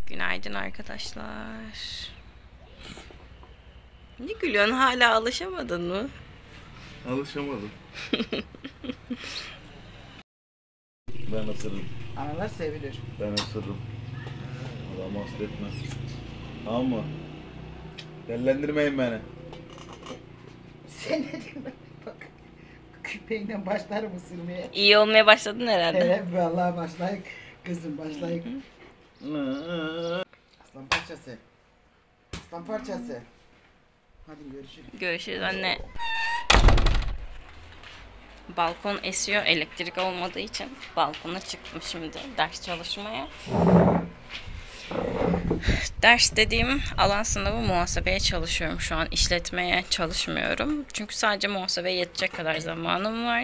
Günaydın arkadaşlar. Ne gülüyorsun? Hala alışamadın mı? Alışamadım. Ben ısırırım. Analar sevilir. Ben ısırırım. Adam hasta etme. Tamam mı? Dellendirmeyin beni. Sen ne diyorsun? Bak. Küpeğinden başlarım ısırmaya. İyi olmaya başladın herhalde. Evet vallahi başlayık. Kızım başlayık. Aslan parçası. Aslan parçası. Hadi görüşürüz. Görüşürüz anne. Balkon esiyor elektrik olmadığı için. Balkona çıktım şimdi ders çalışmaya. Ders dediğim alan sınavı muhasebeye çalışıyorum şu an. İşletmeye çalışmıyorum. Çünkü sadece muhasebeye yetecek kadar zamanım var.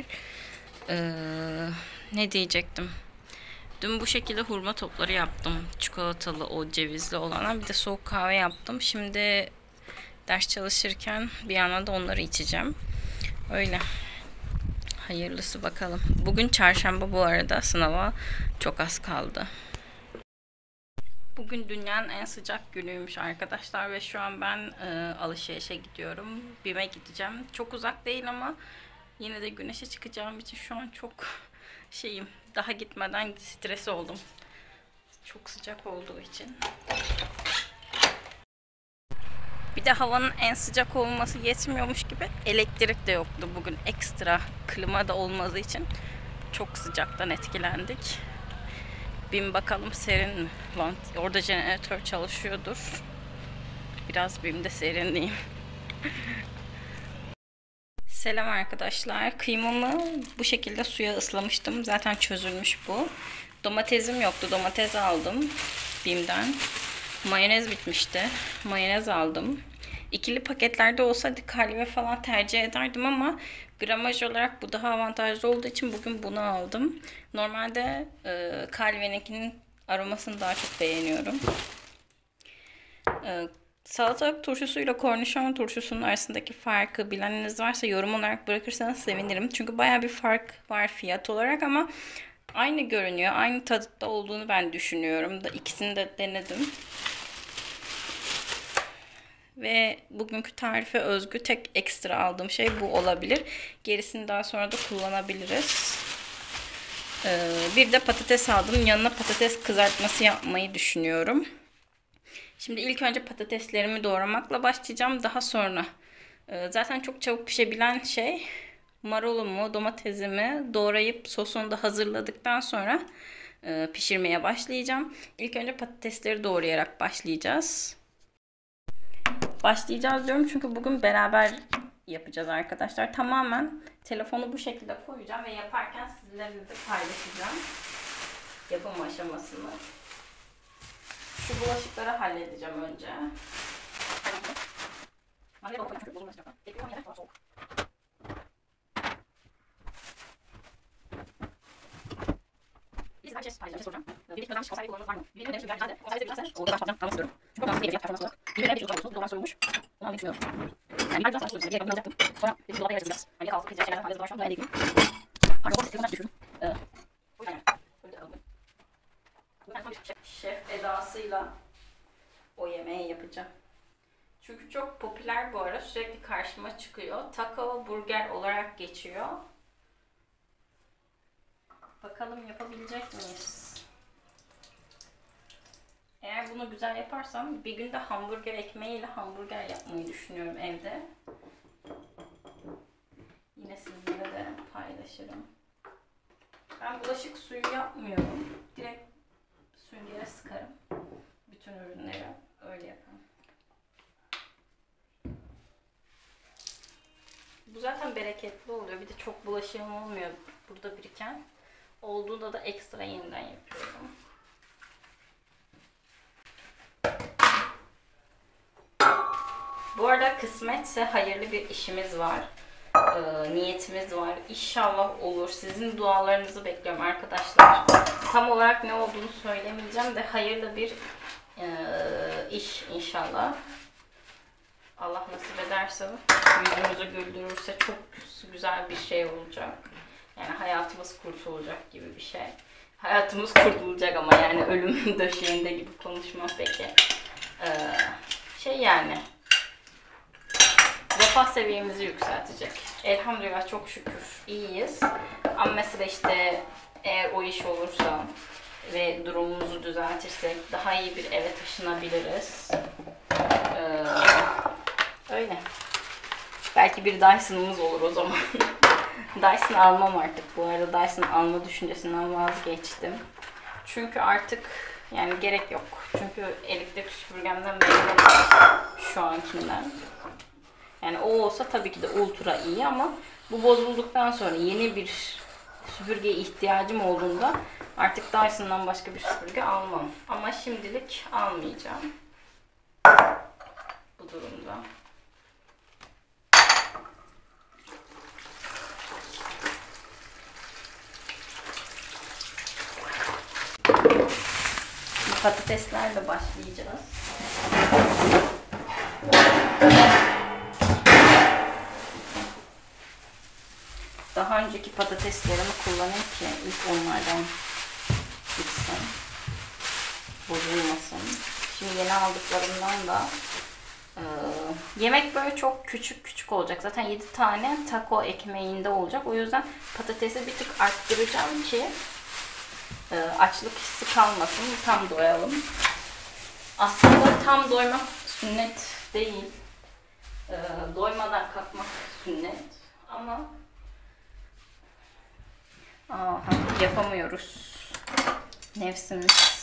Ne diyecektim? Dün bu şekilde hurma topları yaptım. Çikolatalı, o cevizli olana. Bir de soğuk kahve yaptım. Şimdi ders çalışırken bir yandan da onları içeceğim. Öyle. Hayırlısı bakalım. Bugün çarşamba bu arada. Sınava çok az kaldı. Bugün dünyanın en sıcak günüymüş arkadaşlar ve şu an ben alışverişe gidiyorum. BİM'e gideceğim. Çok uzak değil ama yine de güneşe çıkacağım için şu an çok şeyim. Daha gitmeden stres oldum. Çok sıcak olduğu için. Bir de havanın en sıcak olması yetmiyormuş gibi elektrik de yoktu bugün. Ekstra klima da olmadığı için çok sıcaktan etkilendik. BİM bakalım serin mi? Orada jeneratör çalışıyordur. Biraz BİM'de serinleyeyim. Selam arkadaşlar. Kıymamı bu şekilde suya ıslamıştım. Zaten çözülmüş bu. Domatesim yoktu. Domates aldım BİM'den. Mayonez bitmişti. Mayonez aldım. İkili paketlerde olsaydı kalve falan tercih ederdim ama gramaj olarak bu daha avantajlı olduğu için bugün bunu aldım. Normalde kalveninkinin aromasını daha çok beğeniyorum. Salatalık turşusuyla kornişon turşusunun arasındaki farkı bileniniz varsa yorum olarak bırakırsanız sevinirim. Çünkü baya bir fark var fiyat olarak ama aynı görünüyor. Aynı tadı olduğunu ben düşünüyorum. İkisini de denedim. Ve bugünkü tarife özgü tek ekstra aldığım şey bu olabilir. Gerisini daha sonra da kullanabiliriz. Bir de patates aldım. Yanına patates kızartması yapmayı düşünüyorum. Şimdi ilk önce patateslerimi doğramakla başlayacağım. Daha sonra zaten çok çabuk pişebilen şey marulumu, domatesimi doğrayıp sosunu da hazırladıktan sonra pişirmeye başlayacağım. İlk önce patatesleri doğrayarak başlayacağız. Başlayacağız diyorum çünkü bugün beraber yapacağız arkadaşlar. Tamamen telefonu bu şekilde koyacağım ve yaparken sizlerle de paylaşacağım yapım aşamasını. Şu bulaşıkları halledeceğim önce. Bir şey soracağım. Bir de konserve kullanımınız var mı? Bir de güzel konserve güzelse orada başlayacağım. Ama istiyorum. Çünkü ben fiyat performansı olarak. Bir de bir şey sormuş. Doğru sormuş. Onu almayı düşünüyorum. Yani bir biraz sonra diye yapacaktım. Sonra bir dolaba yazacağız. Hani kalsın kızacağı şeyler halledip şu an ilgili. Arada bu telefonlar düşürdüm. O yüzden yani. Şef edasıyla o yemeği yapacağım. Çünkü çok popüler bu ara. Sürekli karşıma çıkıyor. Taco burger olarak geçiyor. Bakalım yapabilecek miyiz? Eğer bunu güzel yaparsam bir günde hamburger ekmeğiyle hamburger yapmayı düşünüyorum evde. Yine sizinle de paylaşırım. Ben bulaşık suyu yapmıyorum. Direkt süngere sıkarım. Bütün ürünleri öyle yaparım. Bu zaten bereketli oluyor. Bir de çok bulaşığım olmuyor burada biriken. Olduğunda da ekstra yeniden yapıyorum. Bu arada kısmetse hayırlı bir işimiz var. Niyetimiz var. İnşallah olur. Sizin dualarınızı bekliyorum arkadaşlar. Tam olarak ne olduğunu söylemeyeceğim de hayırlı bir iş inşallah. Allah nasip ederse, yüzümüzü güldürürse çok güzel bir şey olacak. Yani hayatımız kurtulacak gibi bir şey. hayatımız kurtulacak ama yani ölümün döşeğinde gibi konuşmam peki. Yani refah seviyemizi yükseltecek. Elhamdülillah çok şükür iyiyiz. Ama mesela işte eğer o iş olursa ve durumumuzu düzeltirsek daha iyi bir eve taşınabiliriz. Öyle. Belki bir Dyson'ımız olur o zaman. Dyson almam artık. Bu arada Dyson alma düşüncesinden vazgeçtim. Çünkü artık yani gerek yok. Çünkü elektrik süpürgemden memnunum şu ankinden. Yani o olsa tabii ki de ultra iyi ama bu bozulduktan sonra yeni bir süpürgeye ihtiyacım olduğunda artık Dyson'dan başka bir süpürge almam. Ama şimdilik almayacağım. Bu durumda. Patateslerle başlayacağız. Daha önceki patateslerimi kullanayım ki ilk onlardan gitsin. Bozulmasın. Şimdi yeni aldıklarımdan da yemek böyle çok küçük olacak. Zaten 7 tane taco ekmeğinde olacak. O yüzden patatesi bir tık arttıracağım ki açlık hissi kalmasın. Tam doyalım. Aslında tam doymak sünnet değil. Doymadan kalkmak sünnet. Ama yapamıyoruz. Nefsimiz.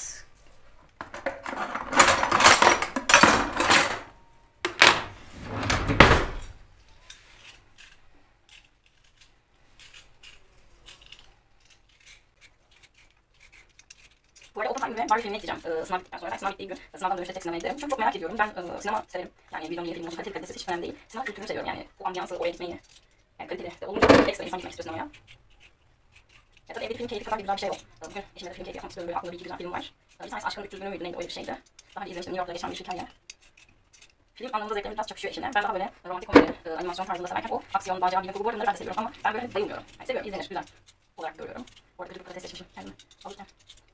Bu arada Oppenheimer ve Barbie filmini izleyeceğim. Sınav bittikten sonra. Sınav bittiği gün sınavdan dönüşte tek sinemaya giderim. Çünkü çok merak ediyorum. Ben sinema severim. Yani videonun yeni film olsun, kaliteli kalitesiz hiç önemli değil. Sinema kültürünü seviyorum yani. Bu ambiyansı, oraya gitmeyi. Yani kaliteli de olunca ekstra insan gitmek istiyor sinemaya. Ya tabii evdeki film keyfi kadar güzel bir şey yok. Bugün eşimle de film keyfi yapmak istiyorum. Böyle aklımda bir iki güzel film var. Bir tanesi Aşkın 300 günü müydü neydi öyle bir şeydi. Daha önce izlemiştim. New York'ta geçen bir hikaye. Film anlamında zevklerim biraz çakışıyor eşimle. Ben daha böyle romantik komedi, animasyon tarzında severken o aksiyon, macera, bilim kurgu bunları ben de seviyorum ama ben böyle bayılmıyorum. Yani seviyorum, izlenir, güzel olarak görüyorum. Bu arada kötü bir patates seçmişim kendime alırken.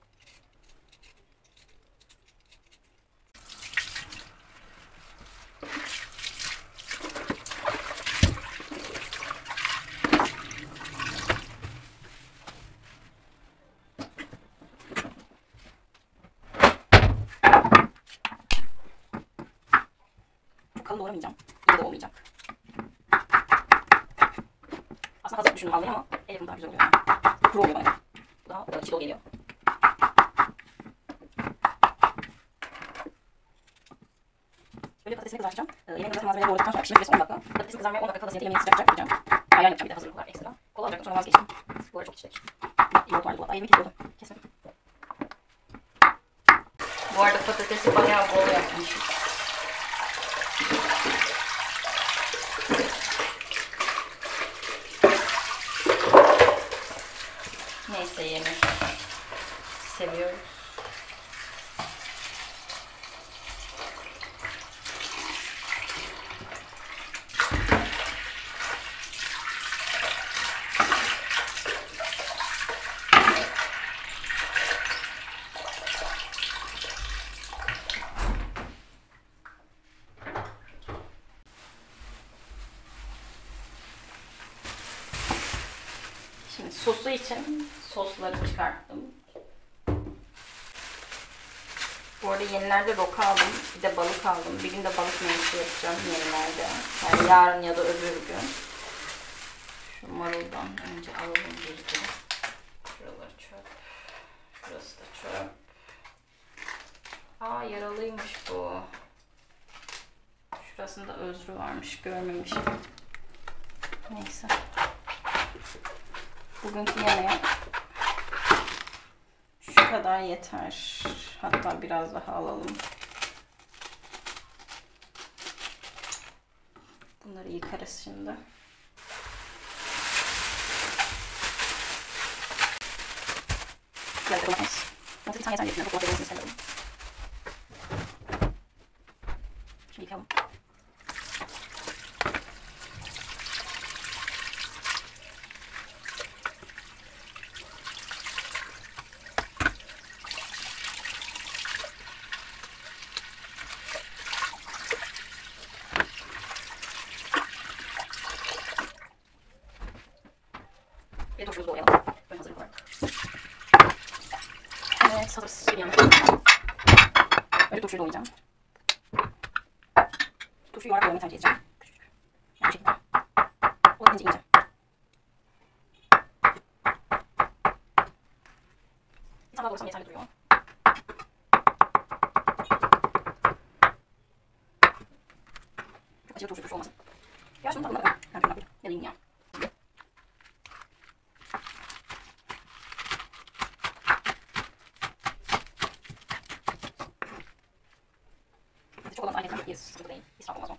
Kalın doğramayacağım. İyi de olmayacak. Aslında hazır düşündüm almayı ama el yapımı daha güzel oluyor. Yani. Kuru oluyor bana. Bu daha çiğ geliyor. Böyle patatesini kızartacağım. Yemeğin kızartma malzemeleri doğradıktan sonra pişirme süresi 10 dakika. Patatesin kızarmaya 10 dakika kalası yemeğini sıcak yapacağım. Ayran yapacağım bir de hazırlık olarak ekstra. Kola alacaktım sonra vazgeçtim. Bu arada çok çiçek. Yoğurt vardı dolapta. Yemek kesiyordum. Kesmedim. Bu arada patatesi bayağı bol yapmışım. Neyse yemek seviyoruz. Şimdi sosu için sosları çıkarttım. Bu arada yenilerde roka aldım. Bir de balık aldım. Bir gün de balık menüsü yapacağım yenilerde. Yani yarın ya da öbür gün. Şu maruldan önce alalım bir de. Şuralar çöp. Şurası da çöp. Aa yaralıymış bu. Şurasında özrü varmış. Görmemişim. Neyse. Bugünkü yemeğe şu kadar yeter. Hatta biraz daha alalım. Bunları yıkarız şimdi. Biraz da domates. Domates bir tane yeter diye düşünüyorum. Çok domates istemiyorum. Şimdi yıkayalım. turşumuzu doğrayalım. Ön hazırlık olarak. Evet, hazırız. Bir yana. Önce turşuyu doğrayacağım. Turşuyu yuvarlak doğramayı tercih edeceğim. Küçük. Yani bu şekilde. Olabildiğince ince. Bir tane daha doğrasam yeterli duruyor. Çok acılı turşu olmasın. Ya şunun tadına bakın. Ben şuna bakayım. Yanayım ya. Çok olan ayrıca yeriz. Sıkıntı değil. İsraf olmaz o.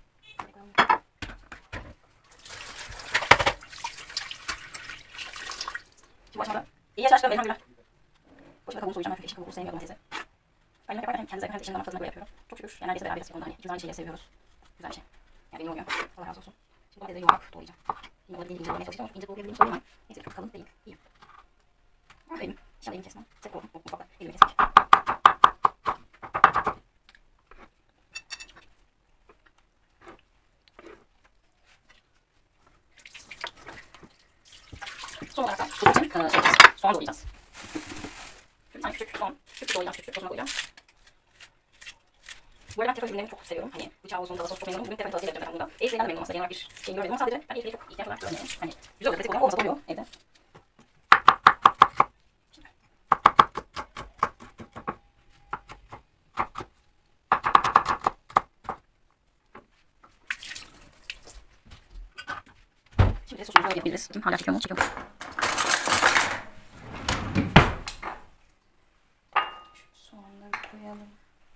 Şimdi bu aşamada iyi yaşaştım elhamdülillah. Boşuna kabuğunu soyacağım. Ben çünkü eşik kabuğu sevmiyorum domatesi. Ben yemek yaparken hem kendinize hem de eşinin damak tadına göre yapıyorum. Çok şükür. Yani neredeyse beraberiz. Onda hani ikimiz aynı şeyleri seviyoruz. Güzel bir şey. Yani benim oluyor. Allah razı olsun. Şimdi domatesi yuvarlak doğrayacağım. Yine olabildiğince ince olmaya çalıştım ama ince doğrayabildiğimi söyleyeyim. Neyse çok kalın değil. İyi. Elim. İnşallah elimi kesmem. Tek korkum. Mutfakta elimi kesmek. Son olarak da tuz için soğan doğrayacağız. Bir tane küçük soğan, küçük doğrayacağım, küçük sosuna koyacağım. Bu arada ben tefal ürünlerini çok seviyorum. Hani bıçağı olsun, davası olsun çok memnunum. Bugün tefal tavsiye edeceğim ben bunda. Eğitimden de memnunum aslında. Genel olarak bir şey görmedim ama sadece ben eğitimi çok ihtiyaç olarak görmüyorum. Hani güzel oluyor, pratik oluyor, olmasa da oluyor evde. Şimdi sosumuzu öğretebiliriz. Hala çekiyor mu? Çekiyor. Soğanları koyalım.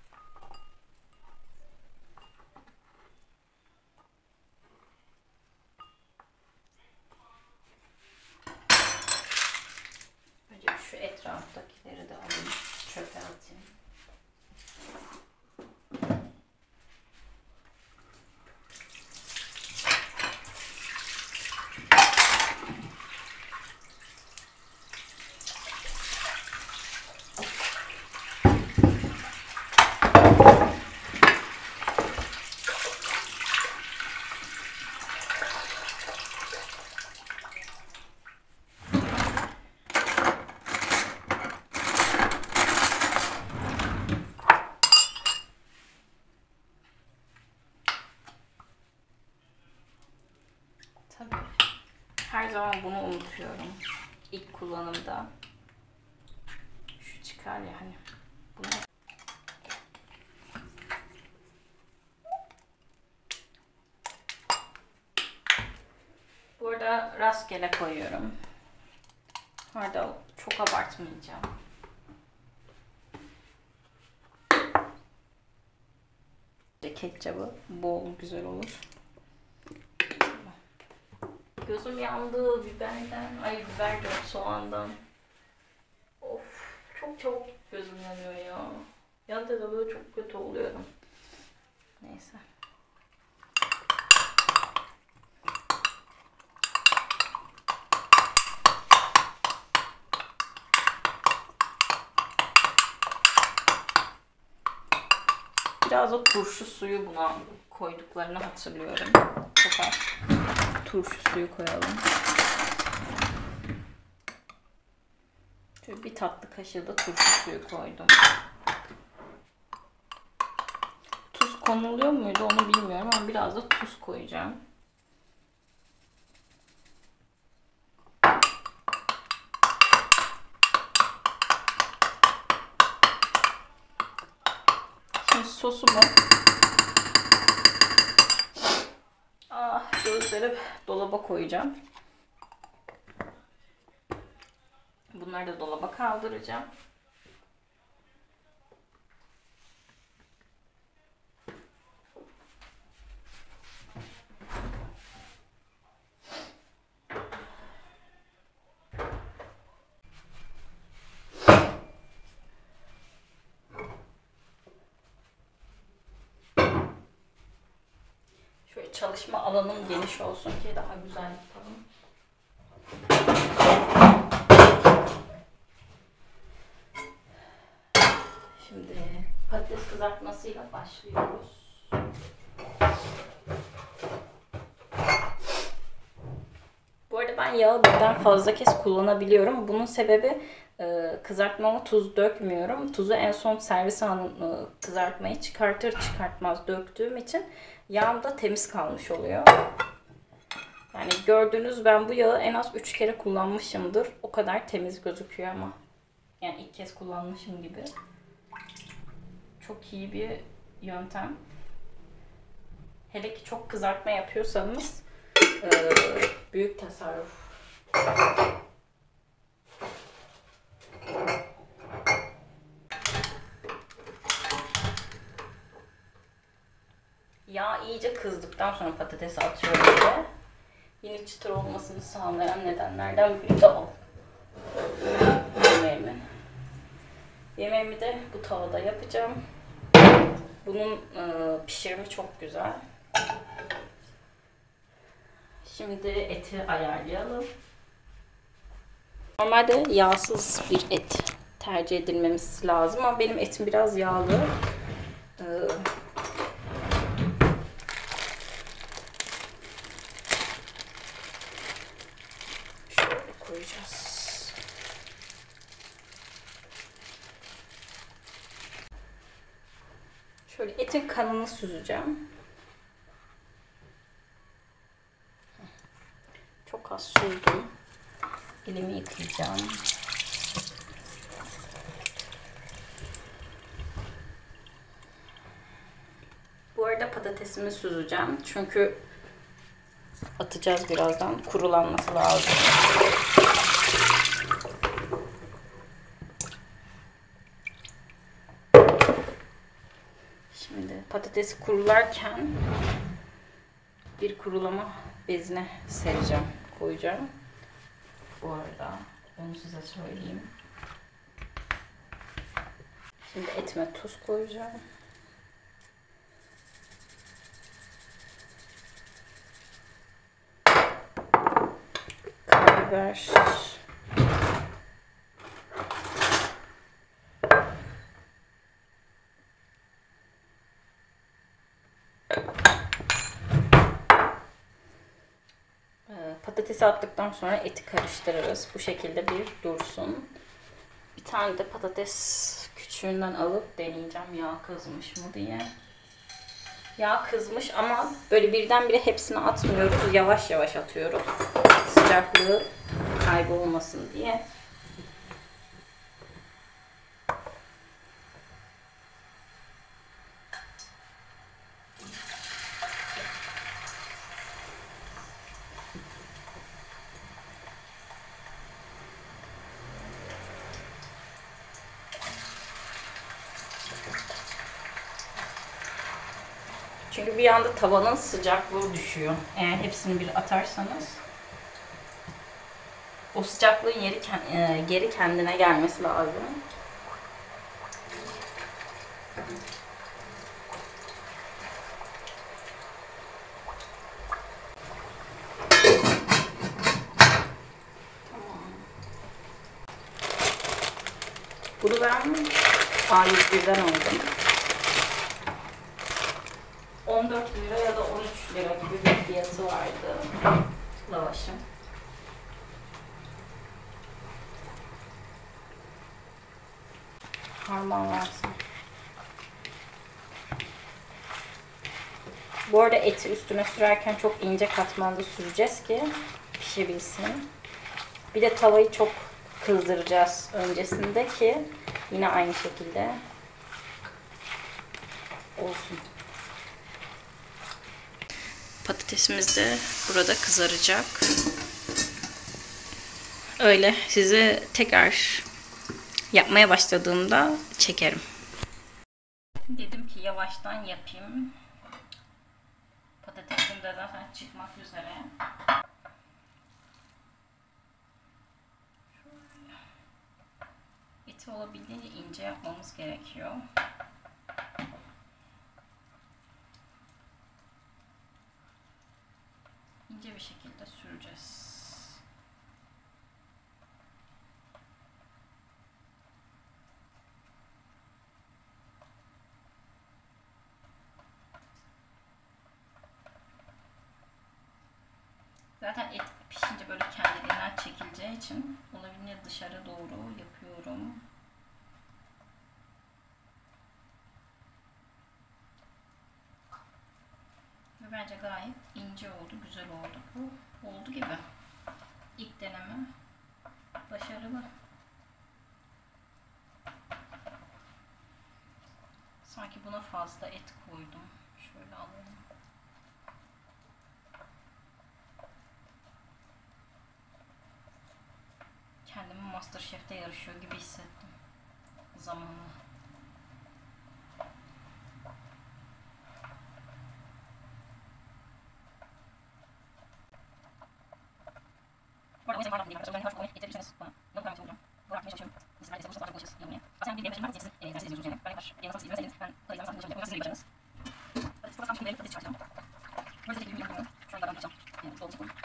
Önce şu etraftakileri de alayım. Çöpe atayım. Tabii. Her zaman bunu unutuyorum. İlk kullanımda. Şu çıkar ya hani. Bunu... Bu arada rastgele koyuyorum. Orada çok abartmayacağım. Ketçabı bol güzel olur. Gözüm yandı biberden. Ay biber diyorum, soğandan. Of, çok çabuk gözüm yanıyor ya. Yanında da böyle çok kötü oluyorum. Neyse. Biraz da turşu suyu buna koyduklarını hatırlıyorum. Çok az turşu suyu koyalım. Şöyle bir tatlı kaşığı da turşu suyu koydum. Tuz konuluyor muydu onu bilmiyorum ama biraz da tuz koyacağım. Şimdi sosumu gözleri dolaba koyacağım. Bunları da dolaba kaldıracağım. Şöyle çalışma alanım geniş olsun ki daha güzel yapalım. Şimdi patates kızartmasıyla başlıyoruz. Bu arada ben yağı birden fazla kez kullanabiliyorum. Bunun sebebi kızartmama tuz dökmüyorum. Tuzu en son servis anı kızartmayı çıkartır çıkartmaz döktüğüm için yağım da temiz kalmış oluyor. Yani gördüğünüz ben bu yağı en az 3 kere kullanmışımdır. O kadar temiz gözüküyor ama. Yani ilk kez kullanmışım gibi. Çok iyi bir yöntem. Hele ki çok kızartma yapıyorsanız büyük tasarruf. Yağ iyice kızdıktan sonra patatesi atıyorum ve yine çıtır olmasını sağlayan nedenlerden biri de o. Yemeğimi de bu tavada yapacağım. Bunun pişirimi çok güzel. Şimdi eti ayarlayalım. Normalde yağsız bir et tercih edilmemiz lazım ama benim etim biraz yağlı. Şöyle koyacağız. Şöyle etin kanını süzeceğim. Çok az süzdüm. Elimi yıkayacağım. Bu arada patatesimi süzeceğim. Çünkü atacağız birazdan. Kurulanması lazım. Şimdi patatesi kurularken bir kurulama bezine sereceğim, koyacağım. Bu arada onu size söyleyeyim. Şimdi etime tuz koyacağım. Karabiber. Patatesi attıktan sonra eti karıştırırız. Bu şekilde bir dursun. Bir tane de patates küçüğünden alıp deneyeceğim yağ kızmış mı diye. Yağ kızmış ama böyle birdenbire hepsini atmıyoruz. Yavaş yavaş atıyoruz. Sıcaklığı kaybolmasın diye. Çünkü bir anda tavanın sıcaklığı düşüyor. Eğer hepsini bir atarsanız o sıcaklığın geri kendine gelmesi lazım. Bunu ben A101'den aldım. 14 lira ya da 13 lira gibi bir fiyatı vardı lavaşın. Harmanlansın. Bu arada eti üstüne sürerken çok ince katmanda süreceğiz ki pişebilsin. Bir de tavayı çok kızdıracağız öncesinde ki yine aynı şekilde olsun. Patatesimiz de burada kızaracak. Öyle size tekrar yapmaya başladığımda çekerim. Dedim ki yavaştan yapayım. Patatesim de zaten çıkmak üzere. Eti olabildiğince ince yapmamız gerekiyor. İnce bir şekilde süreceğiz. Zaten et pişince böyle kendiliğinden çekileceği için olabildiğince dışarı doğru yapıyorum. Ve bence gayet ince oldu, güzel oldu. Oldu gibi. İlk deneme başarılı. Sanki buna fazla et koydum. Şöyle alalım. Kendimi MasterChef'te yarışıyor gibi hissettim zamanla. Bu arada o yüzden var değil. Özellikle karşı konuyu getirebilirseniz bana. Yok ben çalışıyorum. Bırakmaya çalışıyorum. Sizler de çalışmak çalışıyorsunuz. Yapmaya. Sen bir yemek var. Siz izliyorsunuz yani. Ben karşı nasıl izliyorsanız ben paylaşacağım. Nasıl çalışacağım. Siz de başarınız. Patates programı şimdi patates çıkartacağım. Burada da bilmiyorum. Şu anda ben yapacağım. Yani doldu çıkalım.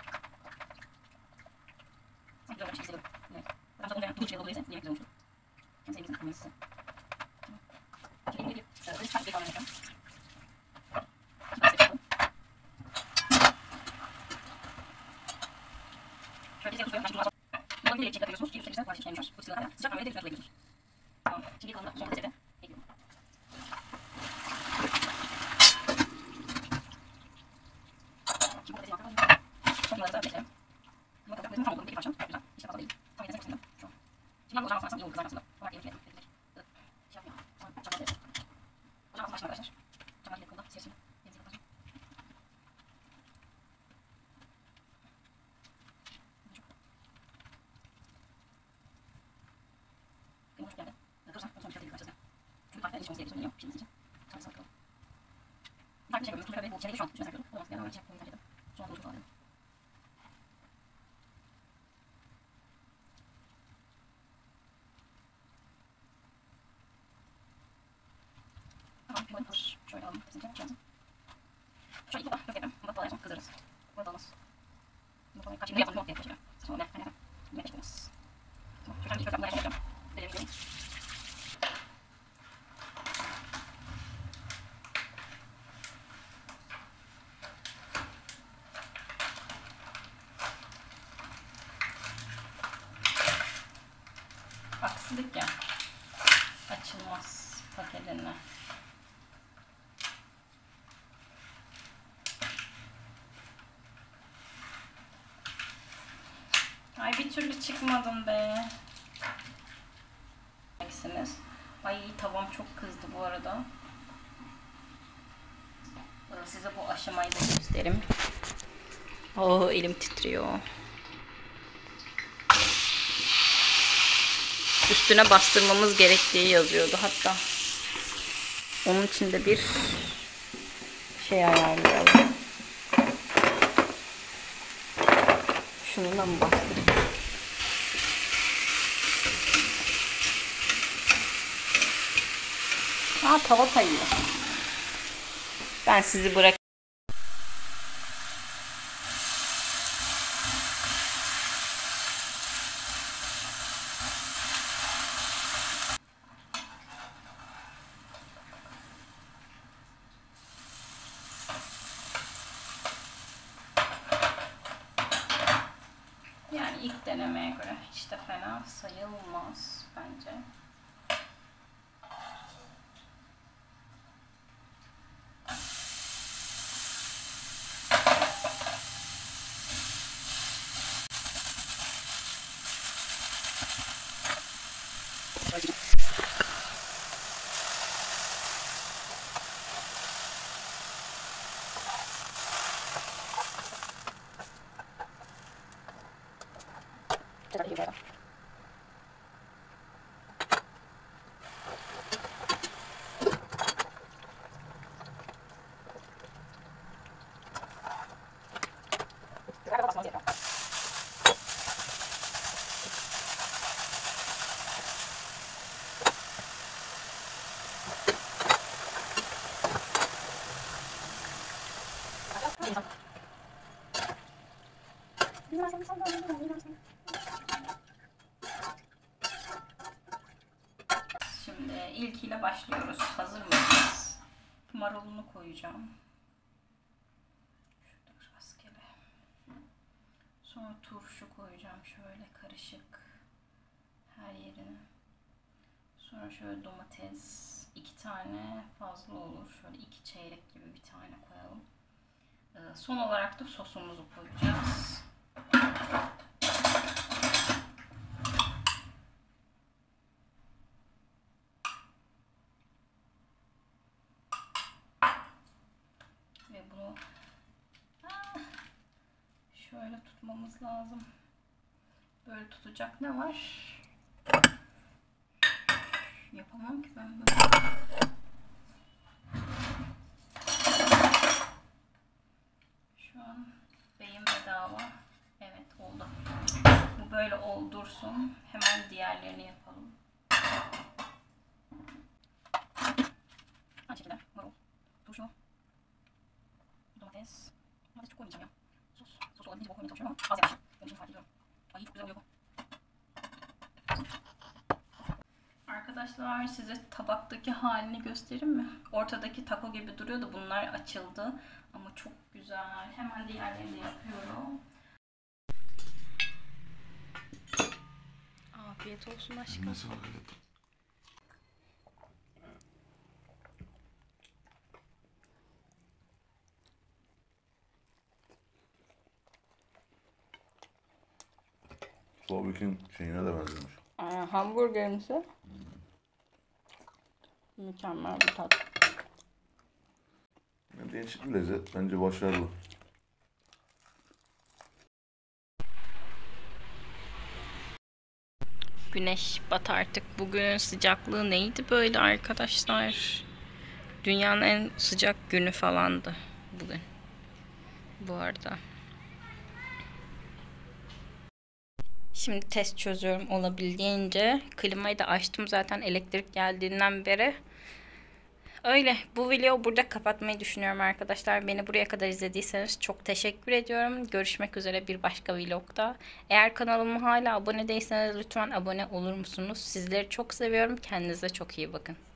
Sanki güzel bir şey hissediyorum. Evet. Ben sonra yani dolu çıkalı oluyorsa yemek güzel olmuştur. Kendi sevgilisini kırmayız size. Şimdi bir çıkartmayı devam edeceğim. Şöyle bir şey yapıyorum. Bunu direkt çekebiliyorsunuz. Ki üstelik var çeşitlenmiş. Bu silahla sıcak kahvede direkt koyuyorsunuz. Tamam. Şimdi kalanı son testi de ekliyorum. Şimdi patatesi yapalım. Son yıllarda da beklerim. Ama patatesin tam olduğunu bir parça. Çok güzel. İşte fazla değil. Tam yeterli kısmında. Şu an. Şimdi ben bu ocağın altına iyi oldu kızartma aslında. Ama yemek yedim. Şey yapmayalım. Sonra çatal yedim. Ocağın altına açtım arkadaşlar. Çatal yedim. Sesini. Denize kapatacağım. Hoş geldi. Dursan son bir şey değil başlasın. Çünkü farklı ilişkimiz diye söyleniyor. Şimdi için. Çok sağlıklı. Farklı şey görüyoruz. Ve bu içeriği şu an. Şunu saklıyorum. Olmaz. Yani öyle şey yapmayı tercih ettim. Şu an doluşu alıyorum. Tamam. Böyle kalır. Şöyle alalım. Kesince. Şöyle. Şöyle iki daha. Yok yapayım. Bunu bağlayacağım. Kızarız. Burada olmaz. Bu konuyu kaç yılda yapalım. Diye yapacağım. Sonra ben. Yemek çıkmaz. Tamam. Şuradan bir köften buraya yapacağım. Verebilirim. Aksilik ya. Açılmaz paketine. Ay bir türlü çıkmadım be. Ay tavam çok kızdı bu arada. Size bu aşamayı da göstereyim. Oh elim titriyor. Üstüne bastırmamız gerektiği yazıyordu hatta. Onun için de bir şey ayarlayalım. Şununla mı bastırayım? Aa tava kayıyor. Ben sizi bırak. Yani ilk denemeye göre hiç de fena sayılmaz bence. Şimdi ilkiyle başlıyoruz. Hazır mıyız? Marulunu koyacağım. Şurada rastgele. Sonra turşu koyacağım şöyle karışık her yerine. Sonra şöyle domates, 2 tane fazla olur. Şöyle 2 çeyrek gibi bir tane koyalım. Son olarak da sosumuzu koyacağız. Ve bunu şöyle tutmamız lazım. Böyle tutacak ne var? Yapamam ki ben böyle. Şu an beyin bedava. Evet oldu. Bu böyle oldursun. Hemen diğerlerini yapalım. Aynı şekilde marul, turşu, domates. Domates çok koymayacağım ya. Sos olabildiğince bol koymaya çalışıyorum ama az yapmışım. Onun için fark ediyorum. Ay çok güzel oluyor bu. Arkadaşlar size tabaktaki halini göstereyim mi? Ortadaki taco gibi duruyordu. Bunlar açıldı. Ama çok güzel. Hemen diğerlerini de yapıyorum. Afiyet olsun aşkım. Nasıl bakalım? Slowik'in şeyine de benzemiş. Hamburgerimizi mükemmel bir tat. Yani değişik bir lezzet. Bence başarılı. Güneş bat artık. Bugün sıcaklığı neydi böyle arkadaşlar? Dünyanın en sıcak günü falandı bugün. Bu arada. Şimdi test çözüyorum olabildiğince. Klimayı da açtım zaten elektrik geldiğinden beri. Öyle. Bu videoyu burada kapatmayı düşünüyorum arkadaşlar. Beni buraya kadar izlediyseniz çok teşekkür ediyorum. Görüşmek üzere bir başka vlogda. Eğer kanalıma hala abone değilseniz lütfen abone olur musunuz? Sizleri çok seviyorum. Kendinize çok iyi bakın.